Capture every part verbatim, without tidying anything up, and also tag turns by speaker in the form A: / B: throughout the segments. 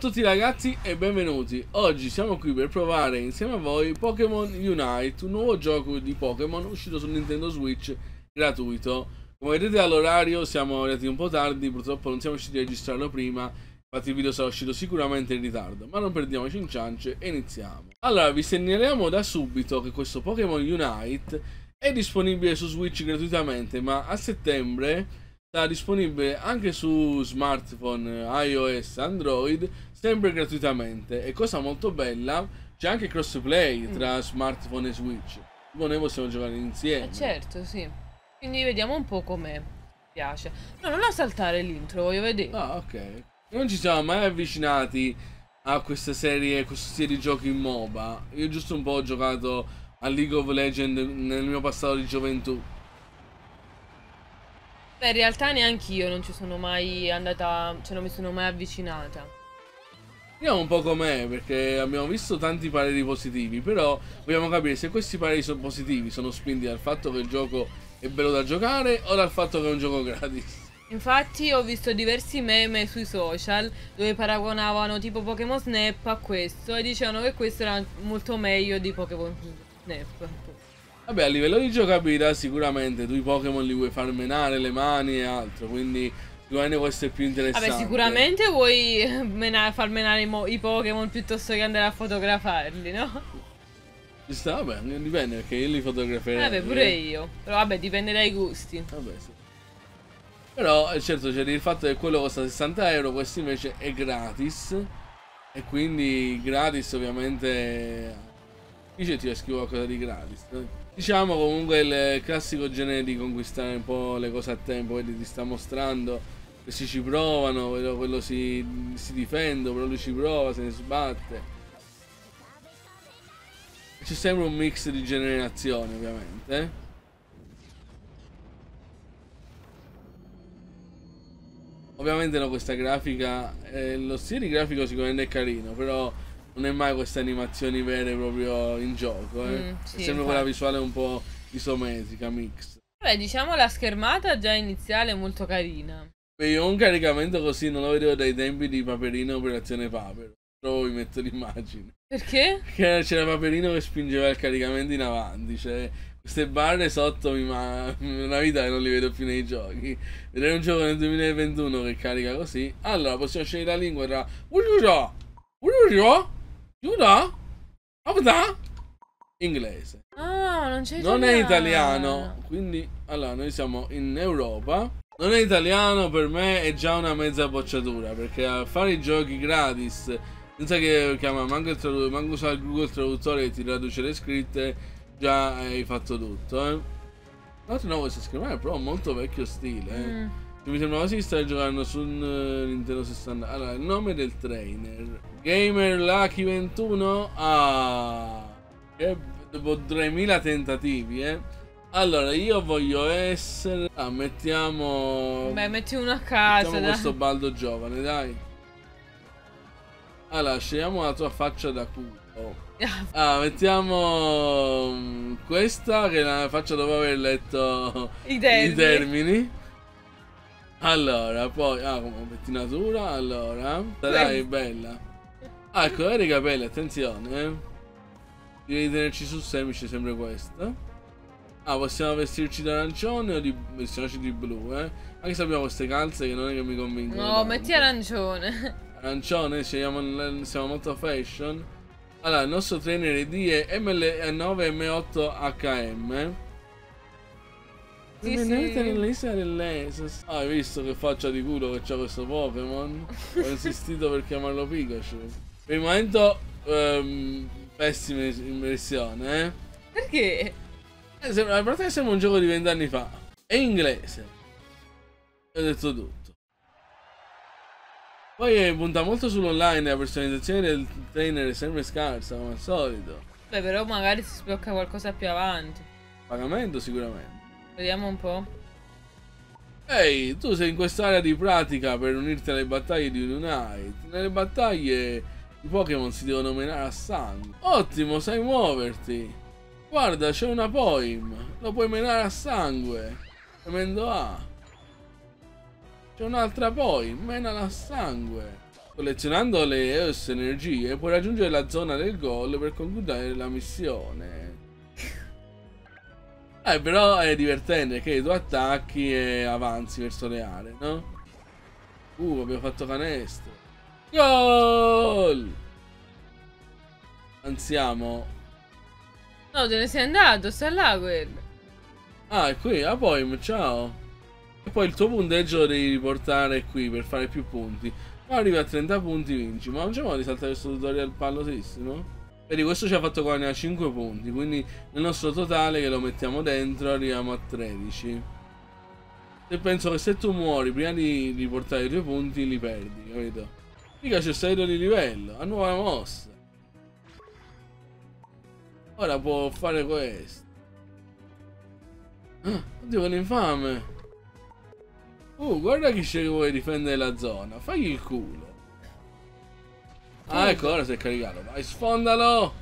A: Ciao a tutti ragazzi e benvenuti. Oggi siamo qui per provare insieme a voi Pokémon Unite, un nuovo gioco di Pokémon uscito su Nintendo Switch gratuito. Come vedete dall'orario siamo arrivati un po' tardi, purtroppo non siamo riusciti a registrarlo prima, infatti il video sarà uscito sicuramente in ritardo, ma non perdiamoci in ciance e iniziamo. Allora, vi segnaliamo da subito che questo Pokémon Unite è disponibile su Switch gratuitamente, ma a settembre sarà disponibile anche su smartphone, iOS, Android, sempre gratuitamente. E cosa molto bella, c'è anche crossplay tra smartphone e Switch. Tipo noi possiamo giocare insieme.
B: Eh certo, sì. Quindi vediamo un po' com'è. Mi piace. No, non la saltare l'intro, voglio vedere.
A: Ah, ok. Non ci siamo mai avvicinati a questa serie, a questa serie di giochi in MOBA. Io giusto un po' ho giocato a League of Legends nel mio passato di gioventù.
B: Beh, in realtà neanche io non ci sono mai andata, cioè non mi sono mai avvicinata.
A: Vediamo un po' com'è, perché abbiamo visto tanti pareri positivi, però vogliamo capire se questi pareri sono positivi sono spinti dal fatto che il gioco è bello da giocare o dal fatto che è un gioco gratis.
B: Infatti ho visto diversi meme sui social dove paragonavano tipo Pokémon Snap a questo e dicevano che questo era molto meglio di Pokémon Snap.
A: Vabbè, a livello di giocabilità sicuramente tu i Pokémon li vuoi far menare le mani e altro, quindi sicuramente questo è più interessante.
B: Vabbè, sicuramente vuoi mena far menare i, i Pokémon piuttosto che andare a fotografarli, no?
A: Ci sta, vabbè, dipende perché io li fotograferei.
B: Vabbè, pure io. Però vabbè, dipende dai gusti.
A: Vabbè, sì. Però certo c'è il fatto che quello costa sessanta euro, questo invece è gratis. E quindi gratis ovviamente... Dice ti scrivo qualcosa di gratis. Diciamo comunque il classico genere di conquistare un po' le cose a tempo, vedi ti sta mostrando, questi ci provano, quello, quello si, si difende, però lui ci prova, se ne sbatte. C'è sempre un mix di generazioni ovviamente. Eh? Ovviamente no, questa grafica, eh, lo stile grafico sicuramente è carino, però non è mai queste animazioni vere proprio in gioco, eh.
B: Mm, sì,
A: è sempre quella visuale un po' isometrica, mix.
B: Beh, diciamo la schermata già iniziale è molto carina.
A: Beh, io un caricamento così non lo vedevo dai tempi di Paperino Operazione Papero. Però vi metto l'immagine.
B: Perché?
A: Perché c'era Paperino che spingeva il caricamento in avanti, cioè queste barre sotto mi ma una vita che non li vedo più nei giochi. Vedere un gioco nel duemilaventuno che carica così. Allora possiamo scegliere la lingua tra Giuda? Abda? Inglese.
B: Ah, non c'è
A: Non è italiano, quindi allora noi siamo in Europa. Non è italiano, per me è già una mezza bocciatura, perché a fare i giochi gratis senza che chiama manco il traduttore, manco usare il Google Traduttore che ti traduce le scritte, già hai fatto tutto, eh. Tra l'altro no, questa schermata è però molto vecchio stile, eh.
B: Mm.
A: Mi sembra quasi di stare giocando su un uh, Nintendo sessanta. Allora, il nome del trainer Gamer Lucky ventuno. Ah, che dopo tremila tentativi, eh. Allora, io voglio essere... Ah, mettiamo...
B: Beh, metti uno a caso,
A: mettiamo
B: dai.
A: questo baldo giovane, dai. Allora, scegliamo la tua faccia da culo. Ah, mettiamo... questa, che è la faccia dopo aver letto
B: I termini.
A: i termini. Allora, poi, ah, come pettinatura, allora, dai, bella. Ah, ecco, i capelli, attenzione, eh. Devi tenerci sul semplice, sempre questo. Ah, possiamo vestirci d'arancione o di vestiamoci di blu, eh. Anche se abbiamo queste calze che non è che mi convincono.
B: No,
A: tanto.
B: metti arancione.
A: Arancione, scegliamo, siamo molto fashion. Allora, il nostro trainer I D è M L nove M otto H M.
B: Sì,
A: Benvenuta
B: sì.
A: nell'isola dell'Esos. Ah, hai visto che faccia di culo che c'ha questo Pokémon? Ho insistito per chiamarlo Pikachu. Per il momento, um, pessima impressione, eh?
B: Perché?
A: eh sembra, a parte che sembra un gioco di vent'anni fa. È inglese. E ho detto tutto. Poi punta molto sull'online, la personalizzazione del trainer è sempre scarsa, come al solito.
B: Beh, però magari si sblocca qualcosa più avanti.
A: Pagamento sicuramente.
B: Vediamo un po'.
A: Ehi, tu sei in quest'area di pratica per unirti alle battaglie di Unite. Nelle battaglie i Pokémon si devono menare a sangue. Ottimo, sai muoverti. Guarda, c'è una Poim. Lo puoi menare a sangue. Premendo A. C'è un'altra Poim. Menala a sangue. Collezionando le E O S energie puoi raggiungere la zona del gol per concludere la missione. Eh, però è divertente che tu attacchi e avanzi verso le aree, no? Uh, abbiamo fatto canestro. Gol! Ansiamo.
B: No, te ne sei andato, sta là quello.
A: Ah, è qui, ah poi, ciao. E poi il tuo punteggio lo devi riportare qui per fare più punti. Ma arrivi a trenta punti, vinci. Ma non c'è modo di saltare questo tutorial pallosissimo? Vedi, questo ci ha fatto guadagnare cinque punti, quindi nel nostro totale che lo mettiamo dentro arriviamo a tredici. E penso che se tu muori prima di riportare i tuoi punti li perdi, capito? Mica c'è salito di livello, ha nuova mossa. Ora può fare questo. Ah, oddio, quell'infame. Uh, guarda chi sceglie che vuole difendere la zona. Fagli il culo. Ah, ecco, ora si è caricato. Vai, sfondalo.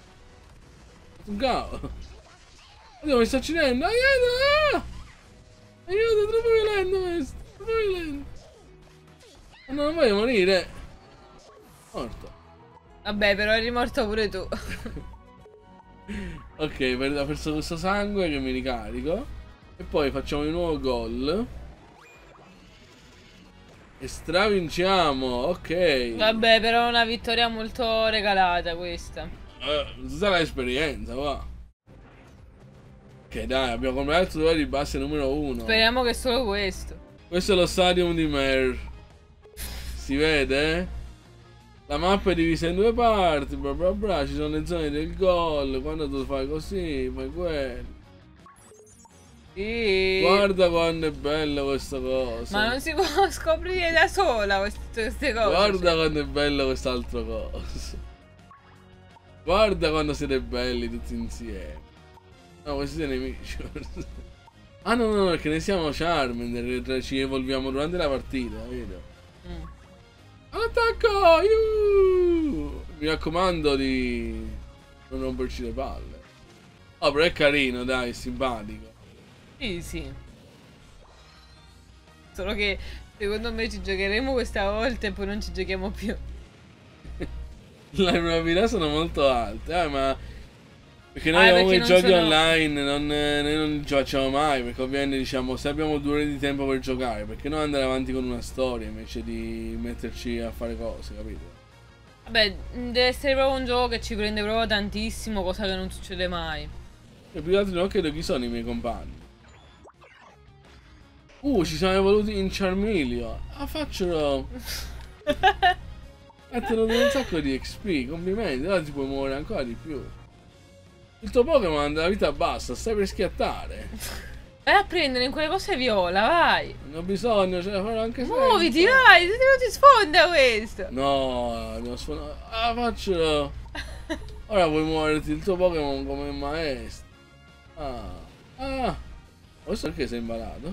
A: Go. Oddio, mi sta uccidendo. Aiuto! Ah! Aiuto, è troppo violento questo. Troppo violento. No, non voglio morire. Morto.
B: Vabbè, però eri morto pure tu.
A: Ok, ho perso questo sangue che mi ricarico. E poi facciamo di nuovo gol. E stravinciamo, ok.
B: Vabbè, però è una vittoria molto regalata questa.
A: Eh, tutta l'esperienza, va. Ok, dai, abbiamo comprato il tutorial di base numero uno.
B: Speriamo che è solo questo.
A: Questo è lo stadium di Mer. Si vede? La mappa è divisa in due parti, bla bla bla, ci sono le zone del gol, quando tu fai così, fai quello.
B: Sì.
A: Guarda quando è bella questa cosa.
B: Ma non si può scoprire da sola queste, queste cose.
A: Guarda
B: cioè.
A: quando è bello quest'altro cosa. Guarda quando siete belli tutti insieme. No, questi sono nemici. Ah no, no, no, perché ne siamo Charmander, ci evolviamo durante la partita, vedo.
B: Mm.
A: Attacco! Iuh! Mi raccomando di non romperci le palle. Oh, però è carino, dai, è simpatico.
B: Sì, sì. Solo che secondo me ci giocheremo questa volta e poi non ci giochiamo più.
A: Le probabilità sono molto alte, eh, ma... Perché noi
B: Ah,
A: abbiamo
B: perché
A: i
B: non
A: giochi
B: sono-
A: online, non, noi non ci facciamo mai, perché ovviamente diciamo se abbiamo due ore di tempo per giocare, perché non andare avanti con una storia invece di metterci a fare cose, capito?
B: Vabbè, deve essere proprio un gioco che ci prende proprio tantissimo, cosa che non succede mai.
A: E più che altro non chiedo chi sono i miei compagni. Uh, ci siamo evoluti in Charmeleon. Ah, faccelo! Ha tenuto un sacco di X P, complimenti, ora ti puoi muovere ancora di più. Il tuo Pokémon ha della vita bassa, stai per schiattare.
B: Vai a prendere in quelle cose viola, vai.
A: Non ho bisogno, ce la farò anche senza.
B: Muoviti, vai, se non ti sfonda questo.
A: No, non sfona. Ah, faccelo. Ora puoi muoverti il tuo Pokémon come maestro. Ah. Ah. Questo perché sei imbalato?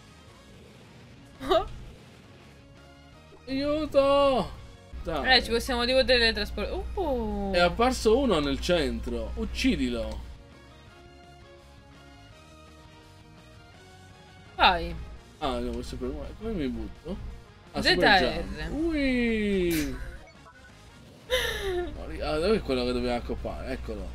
A: Aiuto! Dai.
B: Eh, ci possiamo tipo teletrasportare. Uh.
A: È apparso uno nel centro. Uccidilo.
B: Vai.
A: Ah, no, questo è per me. Come mi butto? Ah,
B: Z
A: super
B: R.
A: jump. Ui. Mori. Ah, dove è quello che dobbiamo accoppare? Eccolo.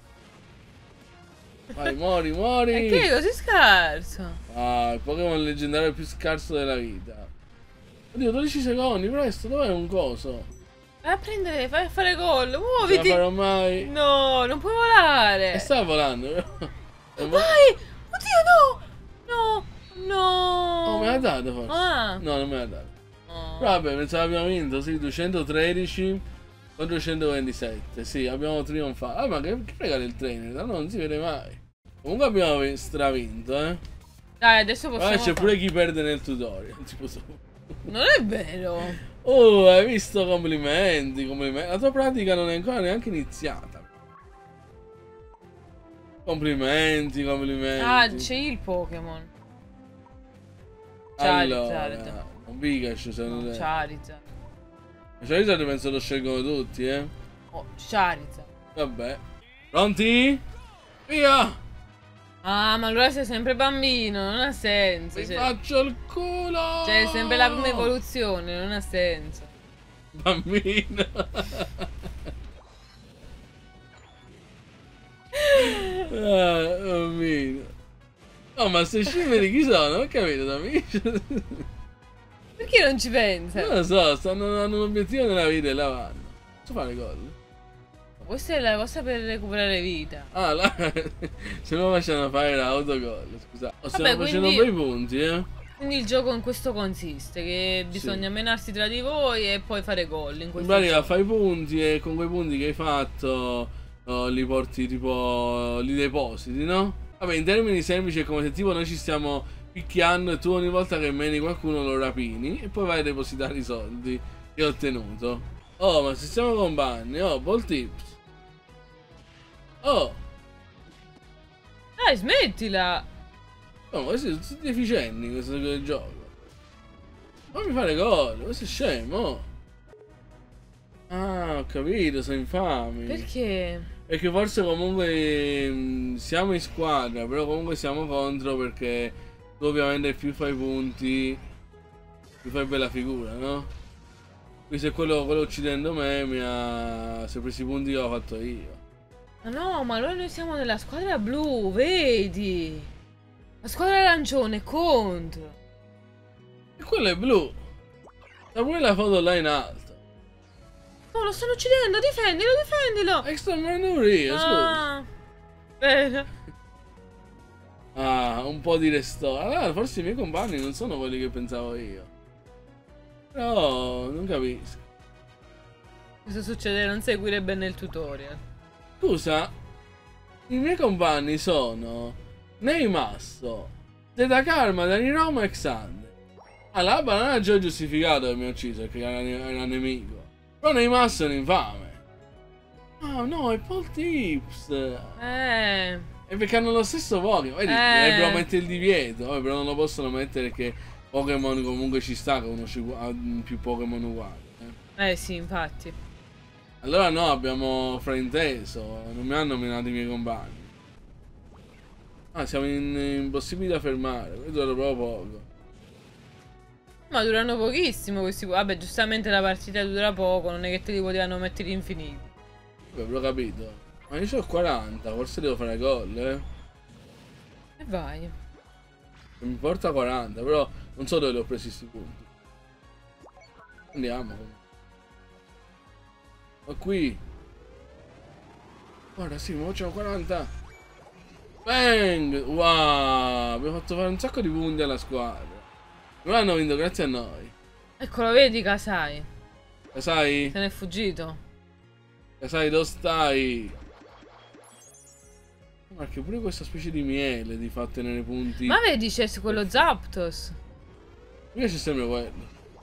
A: Vai, muori, muori.
B: E che così scarso?
A: Ah, il Pokémon leggendario più scarso della vita. Oddio, dodici secondi, presto, dov'è un coso?
B: Vai a prendere, vai a fare gol,
A: Non
B: muoviti.
A: la farò mai.
B: No, non puoi volare.
A: E sta volando.
B: Vai! Oddio, no! No! No!
A: Oh, me l'ha dato forse.
B: Ah.
A: No, non me l'ha dato.
B: No.
A: Vabbè, pensavo abbiamo vinto, sì, duecentotredici contro centoventisette. Sì, abbiamo trionfato. Ah, ma che, che regala il trainer? No, non si vede mai. Comunque abbiamo vi- stravinto, eh.
B: Dai, adesso possiamo.
A: Ah, c'è
B: fare-
A: pure chi perde nel tutorial. Tipo tu.
B: Non è vero.
A: Oh, hai visto? Complimenti, complimenti. La tua pratica non è ancora neanche iniziata. Complimenti, complimenti.
B: Ah, c'è il Pokémon.
A: Allora,
B: Charizard.
A: un Pikachu secondo
B: No,
A: te.
B: Charizard.
A: Charizard penso lo scelgono tutti, eh.
B: Oh, Charizard.
A: Vabbè. Pronti? Via!
B: Ah, ma allora sei sempre bambino, non ha senso.
A: Mi
B: Cioè,
A: faccio il culo!
B: cioè, è sempre la prima evoluzione, non ha senso.
A: Bambino. Ah, bambino. Oh, ma se scimmeri chi sono? Non ho capito, amici.
B: Perché non ci pensa?
A: Non lo so, stanno hanno un obiettivo nella vita e la vanno. Posso fare gol?
B: Questa è la cosa per recuperare vita.
A: Ah, là. Se no facciano fare l'autogol, scusa. O stiamo
B: Vabbè,
A: facendo
B: quindi...
A: bei punti, eh.
B: Quindi il gioco in questo consiste, che bisogna
A: Sì.
B: menarsi tra di voi e poi fare gol in
A: In
B: questo
A: pratica
B: gioco.
A: fai i punti e con quei punti che hai fatto oh, li porti tipo, li depositi, no? Vabbè, in termini semplici è come se tipo noi ci stiamo picchiando e tu ogni volta che meni qualcuno lo rapini e poi vai a depositare i soldi che hai ottenuto. Oh, ma se siamo compagni, oh, ball tips. Oh,
B: Dai, smettila!
A: oh, ma questi sono tutti deficienti in questo gioco. Fammi fare gol, questo è scemo. Ah, ho capito, sono infami.
B: Perché?
A: Perché forse comunque mh, siamo in squadra, però comunque siamo contro perché tu ovviamente più fai punti, più fai bella figura, no? Qui se quello, quello uccidendo me mi ha... si è preso i punti che ho fatto io.
B: Ma no, ma allora noi siamo nella squadra blu, vedi? La squadra arancione contro.
A: E quello è blu. Sta pure la foto là in alto.
B: No, lo stanno uccidendo, difendilo, difendilo!
A: Extra manuria, scusa.
B: Ah, bene.
A: Ah, un po' di restore. Allora, forse i miei compagni non sono quelli che pensavo io. Però, non capisco.
B: Cosa succede? Non seguire bene il tutorial.
A: Scusa, i miei compagni sono Neymasso, Zeta Karma, Dani Roma e Xander. Allora, la banana ha già giustificato che mi ha ucciso perché era, era nemico. Però Neymasso è un infame. Ah no, è Paul Tips.
B: Eh...
A: E perché hanno lo stesso Pokémon. Vedi,
B: Eh.
A: dovrebbero mettere il divieto. Vabbè, però non lo possono mettere perché Pokémon comunque ci sta che uno ci ha più Pokémon uguali. Eh.
B: Eh sì, infatti.
A: Allora no, abbiamo frainteso. Non mi hanno nominato i miei compagni. Ah, siamo in, impossibili da fermare. Questo dura proprio poco.
B: Ma durano pochissimo questi. Vabbè, giustamente la partita dura poco, non è che te li potevano mettere infiniti.
A: Vabbè, però ho capito. Ma io ho quaranta, forse devo fare gol, eh.
B: E vai.
A: Mi porta quaranta, però non so dove li ho presi questi punti. Andiamo. Ma qui. Guarda, sì, ma c'ho quaranta. Bang! Wow! Abbiamo fatto fare un sacco di punti alla squadra. Non hanno vinto grazie a noi.
B: Eccolo, vedi Kasai.
A: Sai?
B: Se n'è fuggito.
A: Sai dove stai? Ma che pure questa specie di miele ti fa tenere punti.
B: Ma vedi c'è quello Zapdos.
A: Mi piace sempre quello.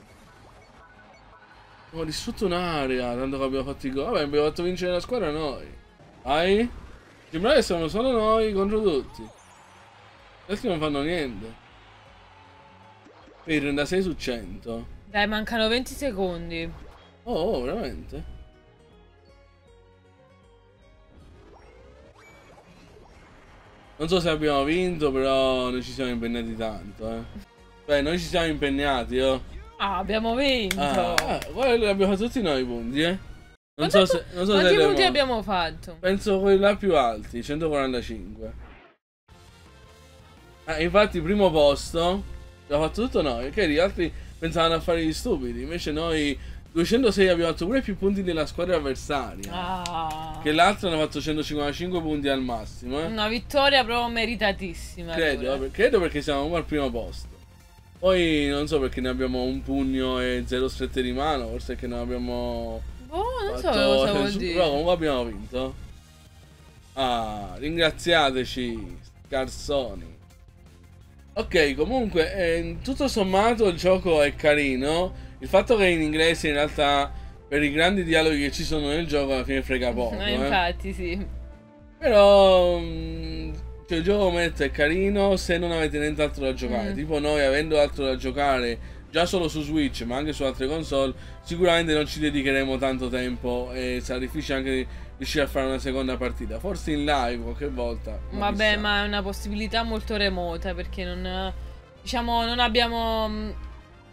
A: Abbiamo distrutto un'area, tanto che abbiamo fatto i gol. Vabbè, abbiamo fatto vincere la squadra noi. Vai? Sembra che siamo solo noi contro tutti. Gli altri non fanno niente. Vedi, trentasei su cento.
B: Dai, mancano venti secondi.
A: Oh, oh, veramente? Non so se abbiamo vinto, però noi ci siamo impegnati tanto, eh. Beh, noi ci siamo impegnati, oh.
B: Ah, abbiamo vinto.
A: Ah, ah, guarda, abbiamo fatto tutti noi i punti, eh. Non
B: Quanto
A: so se... Non so
B: Quanti
A: se
B: punti
A: abbiamo...
B: abbiamo fatto?
A: Penso quelli là più alti, centoquarantacinque. Ah, infatti primo posto l'abbiamo fatto tutto noi, che gli altri pensavano a fare gli stupidi. Invece noi duecentosei abbiamo fatto pure più punti della squadra avversaria.
B: Ah.
A: Che l'altro hanno fatto centocinquantacinque punti al massimo, eh.
B: Una vittoria proprio meritatissima.
A: Credo,
B: allora.
A: vabbè, credo perché siamo comunque al primo posto. Poi non so perché ne abbiamo un pugno e zero strette di mano, forse che non abbiamo...
B: Oh, non so
A: fatto-
B: cosa vuol
A: Però
B: dire.
A: comunque abbiamo vinto. Ah, ringraziateci, scarsoni. Ok, comunque, eh, tutto sommato il gioco è carino. Il fatto che è in inglese in realtà per i grandi dialoghi che ci sono nel gioco alla fine frega poco.
B: No,
A: eh.
B: infatti, sì.
A: Però mh, cioè, il gioco come detto è carino se non avete nient'altro da giocare.
B: Mm.
A: Tipo noi avendo altro da giocare già solo su Switch ma anche su altre console, sicuramente non ci dedicheremo tanto tempo e sarà difficile anche riuscire a fare una seconda partita. Forse in live qualche volta. Ma
B: Vabbè,
A: chissà.
B: ma è una possibilità molto remota perché non, diciamo, non abbiamo, mh,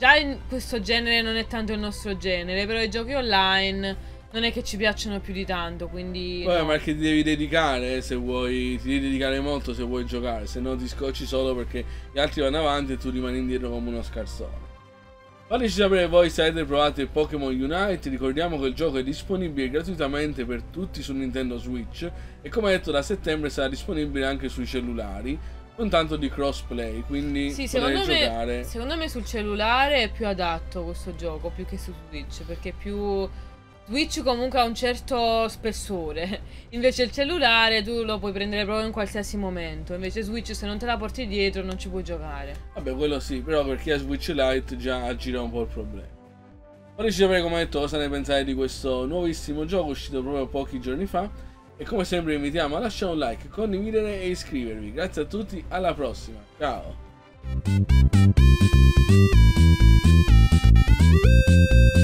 B: già in questo genere non è tanto il nostro genere, però i giochi online non è che ci piacciono più di tanto, quindi
A: Poi
B: no.
A: ma che ti devi dedicare se vuoi, ti devi dedicare molto se vuoi giocare, se no ti scocci solo perché gli altri vanno avanti e tu rimani indietro come uno scarsone. Fateci sapere voi se avete provato il Pokémon Unite. Ricordiamo che il gioco è disponibile gratuitamente per tutti su Nintendo Switch e come detto da settembre sarà disponibile anche sui cellulari, con tanto di crossplay, quindi
B: Sì,
A: potete
B: secondo me,
A: giocare.
B: secondo me sul cellulare è più adatto questo gioco, più che su Switch, perché è più... Switch comunque ha un certo spessore, invece il cellulare tu lo puoi prendere proprio in qualsiasi momento, invece Switch se non te la porti dietro non ci puoi giocare.
A: Vabbè, quello sì, però per chi ha Switch Lite già aggira un po' il problema. Fateci sapere, come detto, cosa ne pensate di questo nuovissimo gioco uscito proprio pochi giorni fa. E come sempre vi invitiamo a lasciare un like, condividere e iscrivervi. Grazie a tutti, alla prossima, ciao!